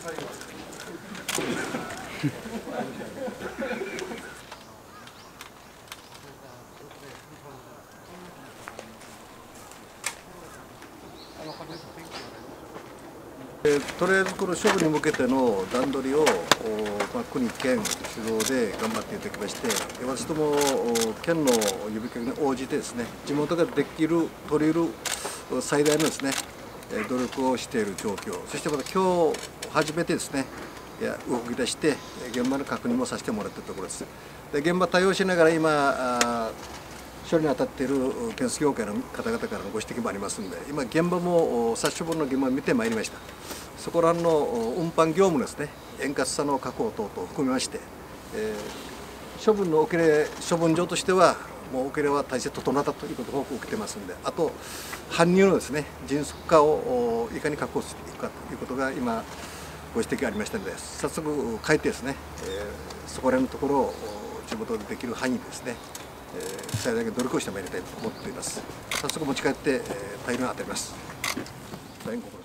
とりあえずこの処分に向けての段取りを、国、県主導で頑張っていただきまして、私ども県の呼びかけに応じてですね、地元ができる、取り得る最大のですね、努力をしている状況、そしてまた今日初めてですね、動き出して現場の確認もさせてもらっているところです。で、現場対応しながら今処理に当たっている建設業界の方々からのご指摘もありますので、今現場も殺処分の現場を見てまいりました。そこらの運搬業務ですね、円滑さの確保等々を含めまして、処分の遅れ、処分場としてはもう遅れは体制整ったということを受けてますので、あと搬入のですね迅速化をいかに確保していくかということが今ご指摘がありましたので、早速書いてですね、そこら辺のところを地元でできる範囲でですね、最大限努力をしてまいりたいと思っています。早速持ち帰って対応に当たります。大変